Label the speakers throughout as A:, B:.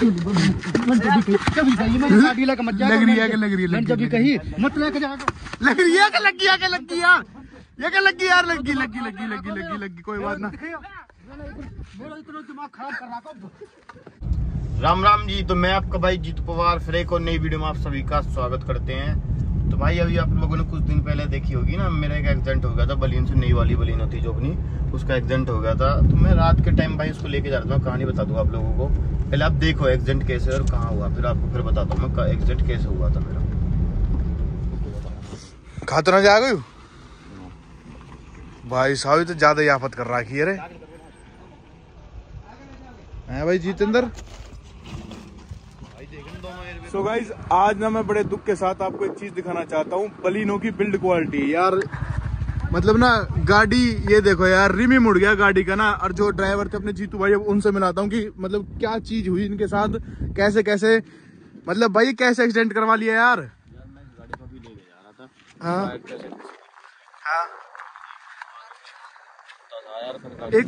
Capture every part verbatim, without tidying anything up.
A: गाड़ी लग मत लग रही है कि लग रही है लग रही कहीं मत लेके जाओ लग रही है कि लगी है कि लगी यार ये क्या लगी यार लगी लगी लगी लगी लगी लगी कोई बात ना। मेरा इतना दिमाग खराब कर रहा।
B: राम राम जी। तो मैं आपका भाई जीतू पवार फिर एक और नई वीडियो में आप सभी का स्वागत करते हैं। तो भाई अभी आप लोगों ने कुछ दिन पहले देखी होगी ना, मेरा एक एक्सीडेंट हो गया था बलिन से, नई वाली बलिन होती जो अपनी, उसका एक्सीडेंट हो गया था। तो मैं रात के टाइम भाई उसको लेके जा रहा था। कहानी बता दूँ आप लोगों को, पहले आप देखो एक्सीडेंट कैसे और कहाँ हुआ, फिर आपको फिर बताता हूँ मैं एक्सीडेंट कैसे हुआ था मेरा।
A: खाते ना जा गई भाई साहब, तो ज्यादा याफत कर रखी है रे है भाई जितेंद्र। सो गाइस आज ना मैं बड़े दुख के साथ आपको एक चीज दिखाना चाहता हूँ, बलिनो की बिल्ड क्वालिटी यार। मतलब ना गाड़ी ये देखो यार, रिम ही मुड़ गया गाड़ी का ना। और जो ड्राइवर थे अपने जीतू भाई, अब उनसे मिलाता हूँ कि मतलब क्या चीज हुई इनके साथ, कैसे कैसे मतलब भाई कैसे एक्सीडेंट करवा लिया यार।
B: यार मैं गाड़ी को भी लेके जा रहा था।
A: हाँ हाँ एक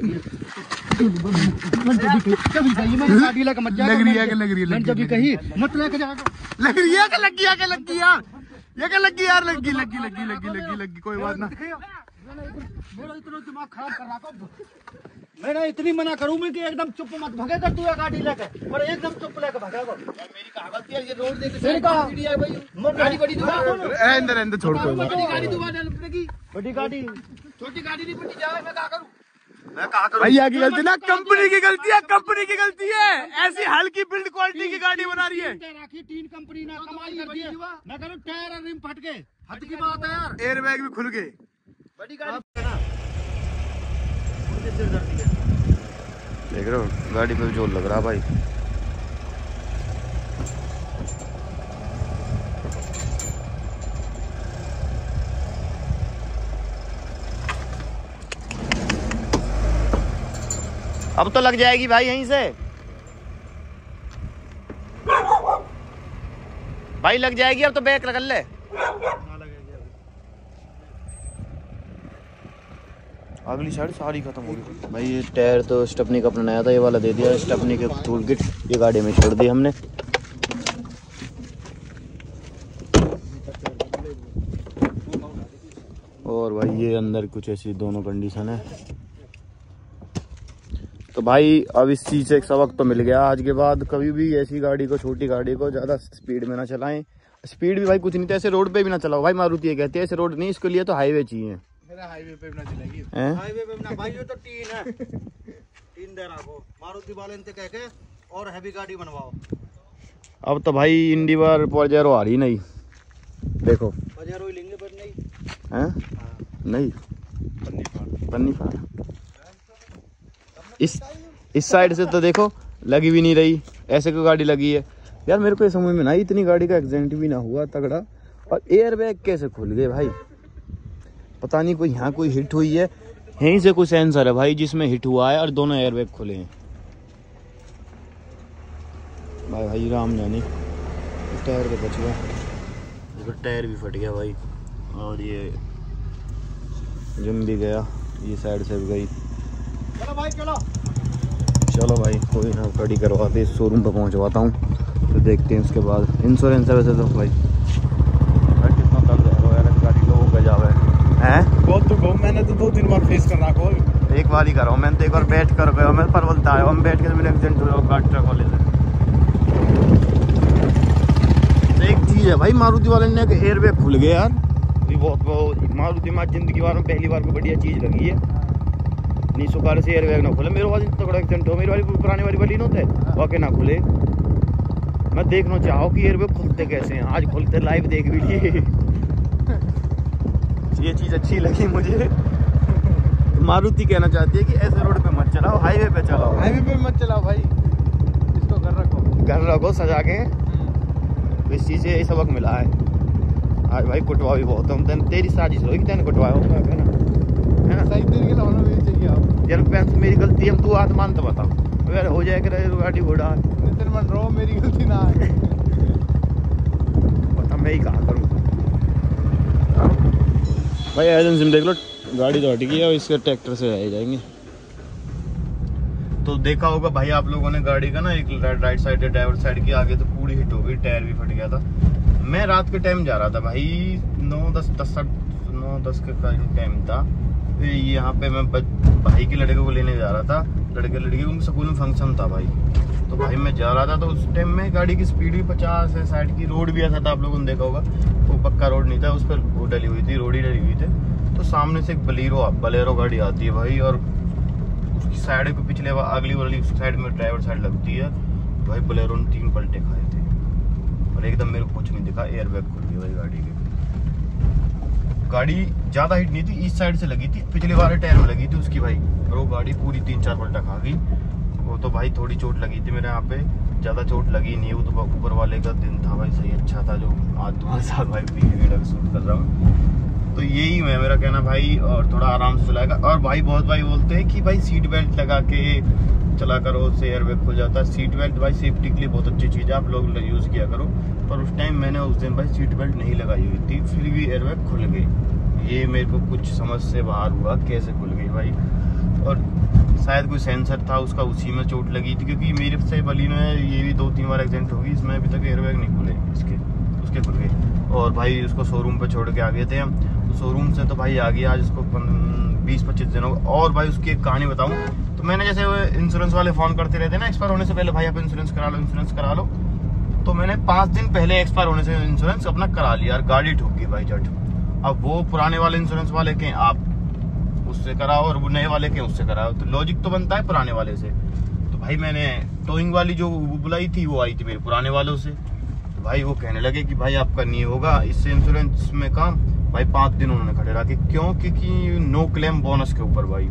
A: गाड़ी लग मत लग रही है कि लग रही है लग रही कहीं मत लेके जाओ लग रही है कि लगी है कि लगी यार ये क्या लगी यार लगी लगी लगी लगी लगी लगी कोई बात ना। मेरा इतना दिमाग खराब कर रहा। मैं इतनी मना करूं मैं कि एकदम चुप मत भगे कर तू गाड़ी लेके, पर एकदम चुप लेके भगेगा।
B: मेरी कहा गलती है, ये रोड देख के गाड़ी बड़ी
A: अंदर अंदर छोड़ कोई बात
B: बड़ी गाड़ी दोबारा लपटेगी। बड़ी गाड़ी छोटी गाड़ी नहीं पटी जाए। मैं क्या करूं मैं क्या करूं
A: भैया की गलती ना, कंपनी की गलती है, कंपनी की गलती है। ऐसी हल्की बिल्ड क्वालिटी की गाड़ी बना रही है। तीन कंपनी ना कमाल कर दी है। मैं कह रहा हूं टायर और रिम फट गए, हद की बात है यार। एयर बैग भी खुल गए।
B: बड़ी गाड़ी है ना, देख रहे हो गाड़ी पे जोर लग रहा भाई। अब तो लग जाएगी भाई, यहीं से भाई लग जाएगी। अब तो बैक रख ले। अगली साइड सारी खत्म हो गई भाई। ये टायर तो स्टेपनी का अपना नया था, ये वाला दे दिया स्टेपनी के टूल किट, ये गाड़ी में छोड़ दी हमने। और भाई ये अंदर कुछ ऐसी दोनों कंडीशन है। तो भाई अब इस चीज से एक सबक तो मिल गया, आज के बाद कभी भी ऐसी गाड़ी को, छोटी गाड़ी को ज्यादा स्पीड में ना चलाएं। स्पीड भी भाई कुछ नहीं था, ऐसे रोड पे भी ना चलाओ भाई। मारुति ये कहती है ऐसे रोड नहीं, इसके लिए तो हाईवे चाहिए।
A: हाईवे पे भी ना चलेगी,
B: हाईवे पे ना भाई। ये तो टीन है, टीन दे रहा को मारुति वाले ने कह के और हैवी गाड़ी बनवाओ। अब तो भाई इंडिवर पजेरो आ रही नहीं, देखो पजेरो ही लेंगे पर नहीं हैं नहीं पन्नी फाड़। इस इस साइड से तो देखो लगी भी नहीं रही, ऐसे कोई गाड़ी लगी है यार। मेरे को ये समझ में ना, इतनी गाड़ी का एक्सीडेंट भी ना हुआ तगड़ा, और एयर बैग कैसे खुल गए भाई। पता नहीं कोई यहाँ कोई हिट हुई है, यहीं से कोई सेंसर है भाई जिसमें हिट हुआ है और दोनों एयर बैग खुले हैं भाई। भाई राम जाने टायर तो बच गया, टायर भी फट गया भाई। और ये जिम भी गया, ये साइड से भी गई। चलो भाई चलो चलो भाई कोई ना, गाड़ी करवाते शोरूम पर पहुंचवाता हूँ, तो देखते हैं उसके बाद। इंश्योरेंस है वैसे तो भाई। कितना दर्द है यार, गाड़ी लोगों का जावे है बहुत। तो मैंने तो दो तीन बार फेस कर रखा है, एक बार ही करा हूँ मैंने तो। एक बार बैठ कर गया मैं, परवलता आया हम बैठ के, मेरा एक्सीडेंट हुआ गाड़ी ट्रक वाले से। तो एक चीज़ है भाई, मारुति वाले ने एयर बैग खुल गए यार। ये बहुत बहुत मारुति में जिंदगी बार में पहली बार को बढ़िया चीज़ लगी है। नहीं सुखार से एयर बैग ना खुले। मेरे वाली तो बड़ा एक्सीडेंट हो, मेरी वाली पुरानी वाली वाली होते वाकई ना खुले। मैं देखना चाहूँ कि एयर बैग खुलते कैसे हैं, आज खुलते लाइव देख भी लिए। ये चीज़ अच्छी लगी मुझे। मारुति कहना चाहती है कि ऐसे रोड पे मत चलाओ, हाईवे पे चलाओ।
A: हाईवे पे मत चलाओ भाई, इसको घर रखो,
B: घर रखो सजा के। इस चीज़ से सबक मिला है आज भाई। कुटवा भी बहुत हम, तेरी साजिश होगी तेने कुटवाया होगा है ना, है ना।
A: सही तरीके से होना भी चाहिए आप।
B: यार पेंस मेरी गलती है, तू आज मान तो बता यार, हो जाए गाड़ी घोड़ा
A: नितिन मन रहो, मेरी गलती ना है।
B: बता मैं ही कहा करूँ भाई। एजेंसी में देख लो गाड़ी तो हट गई है, इसके ट्रैक्टर से रह जाएंगे। तो देखा होगा भाई आप लोगों ने गाड़ी का ना, एक राइट साइड है ड्राइवर साइड की, आगे तो पूरी हिट हो गई, टायर भी फट गया था। मैं रात के टाइम जा रहा था भाई, नौ दस दस नौ दस के टाइम था। फिर यहाँ पे मैं भाई के लड़के को लेने जा रहा था, लड़के लड़के उनके स्कूल में फंक्शन था भाई। तो भाई मैं जा रहा था, तो उस टाइम में गाड़ी की स्पीड भी पचास है, साइड की रोड भी ऐसा था, आप लोगों ने देखा होगा, वो पक्का रोड नहीं था, उस पर वो डली हुई थी, रोड ही डली हुई थी। तो सामने से एक बलेरो बलेरो गाड़ी आती है भाई, और उसकी साइड पे पिछले अगली वाली साइड में ड्राइवर साइड लगती है भाई। बलेरो ने तीन पलटे खाए थे और एकदम मेरे को कुछ नहीं दिखा, एयर बैग खुल गया भाई गाड़ी के। गाड़ी ज्यादा हिट नहीं थी, इस साइड से लगी थी, पिछले वाले टायर में लगी थी उसकी भाई, और वो गाड़ी पूरी तीन चार पलटा खा गई। वो तो भाई थोड़ी चोट लगी थी मेरे यहाँ पे, ज्यादा चोट लगी नहीं। वो तो ऊपर वाले का दिन था भाई, सही अच्छा था, जो आज तुम्हारे साथ भाई वीडियो शूट कर रहा हूँ। तो यही मैं मेरा कहना भाई, और थोड़ा आराम से चलाएगा। और भाई बहुत भाई बोलते हैं कि भाई सीट बेल्ट लगा के चला करो, उससे एयर बैग खुल जाता है। सीट बेल्ट भाई सेफ्टी के लिए बहुत अच्छी चीज़ है, आप लोग यूज़ किया करो। पर उस टाइम मैंने उस दिन भाई सीट बेल्ट नहीं लगाई हुई थी, फिर भी एयर बैग खुल गई। ये मेरे को कुछ समझ से बाहर हुआ, कैसे खुल गई भाई। और शायद कोई सेंसर था उसका, उसी में चोट लगी थी, क्योंकि मेरे से बलिनो है, ये भी दो तीन बार एक्सीडेंट हो गई, इसमें अभी तक एयर बैग नहीं खुले इसके, उसके खुल गए। और भाई उसको शोरूम पे छोड़ के आ गए थे हम, तो शोरूम से तो भाई आ गया आज उसको बीस पच्चीस दिन हो गए। और भाई उसकी एक कहानी बताऊं, तो मैंने जैसे इंश्योरेंस वाले फोन करते रहते ना एक्सपायर होने से पहले, भाई आप इंश्योरेंस करा लो, इंश्योरेंस करा लो। तो मैंने पाँच दिन पहले एक्सपायर होने से इंश्योरेंस अपना करा लिया और गाड़ी ठुक गई भाई झट। अब वो पुराने वाले इंश्योरेंस वाले के आप उससे कराओ, और वो नए वाले के उससे कराओ, तो लॉजिक तो बनता है पुराने वाले से। तो भाई मैंने टोइंग वाली जो बुलाई थी वो आई थी मेरे पुराने वालों से। तो भाई वो कहने लगे कि भाई आपका नहीं होगा इससे इंश्योरेंस में काम। भाई पाँच दिन उन्होंने खड़े रखे, क्यों? क्योंकि नो क्लेम बोनस के ऊपर भाई।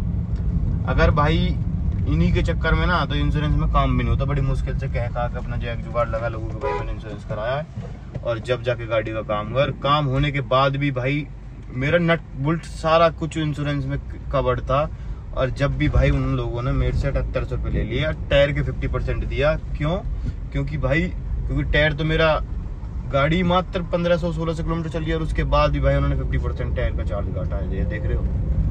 B: अगर भाई इन्हीं के चक्कर में ना तो इंश्योरेंस में काम भी नहीं होता, बड़ी मुश्किल से कह कहा के अपना जैक जुगाड़ लगा लोगों को भाई मैंने इंश्योरेंस कराया है। और जब जाके गाड़ी का काम हुआ, काम होने के बाद भी भाई मेरा नट बुल्ट सारा कुछ इंश्योरेंस में कवर्ड था। और जब भी भाई उन लोगों ने मेरे से अठहत्तर सौ रुपये ले लिया, टायर के फिफ्टी परसेंट दिया। क्यों? क्योंकि भाई क्योंकि टायर तो मेरा गाड़ी मात्र पंद्रह सौ सोलह सौ किलोमीटर चली है, और उसके बाद भी भाई उन्होंने फिफ्टी परसेंट टायर का चार्ज काटा है, देख रहे हो।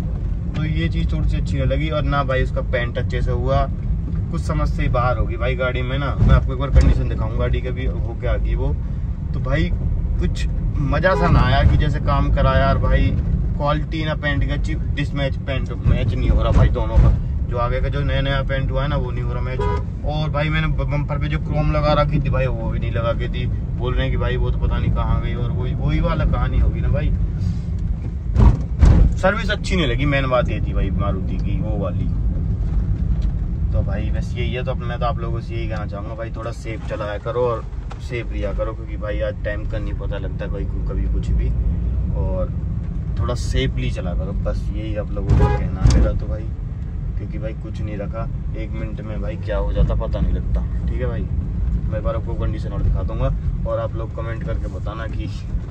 B: तो ये चीज़ थोड़ी सी अच्छी नहीं लगी। और ना भाई उसका पेंट अच्छे से हुआ, कुछ समझ से ही बाहर होगी भाई गाड़ी में ना। मैं आपको एक बार कंडीशन दिखाऊंगा गाड़ी का भी, हो क्या गई वो। तो भाई कुछ मजा सा ना आया कि जैसे काम कराया, और भाई क्वालिटी ना पेंट की अच्छी, डिसमैच पेंट मैच नहीं हो रहा भाई दोनों का। जो आगे का जो नया नया पेंट हुआ है ना वो नहीं हो रहा मैच। और भाई मैंने बम्पर पे जो क्रोम लगा रखी थी भाई वो भी नहीं लगा के थी, बोल रहे हैं कि भाई वो तो पता नहीं कहाँ गई। और वही वही वाला कहानी होगी ना भाई, सर्विस अच्छी नहीं लगी, मेन बात ये थी भाई मारुति की वो वाली। तो भाई बस यही है। तो अपने तो आप लोगों से यही कहना चाहूँगा भाई, थोड़ा सेफ चलाया करो और सेफ लिया करो, क्योंकि भाई आज टाइम का नहीं पता लगता भाई को कभी कुछ भी। और थोड़ा सेफली चला करो, बस यही आप लोगों को कहना है मेरा तो भाई। क्योंकि भाई कुछ नहीं रखा, एक मिनट में भाई क्या हो जाता पता नहीं लगता। ठीक है भाई, मैं एक बार आपको कंडीशन और दिखा दूंगा, और आप लोग कमेंट करके बताना कि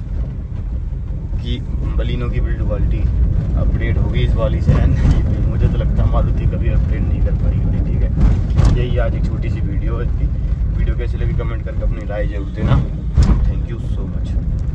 B: कि बलिनो की बिल्ड क्वालिटी अपडेट होगी इस वाली से है नहीं। मुझे तो लगता है मारुति कभी अपडेट नहीं कर पाएगी। ठीक है, यही आज एक छोटी सी वीडियो है। वीडियो कैसी लगी कमेंट करके अपनी राय जरूर देना। Thank you so much.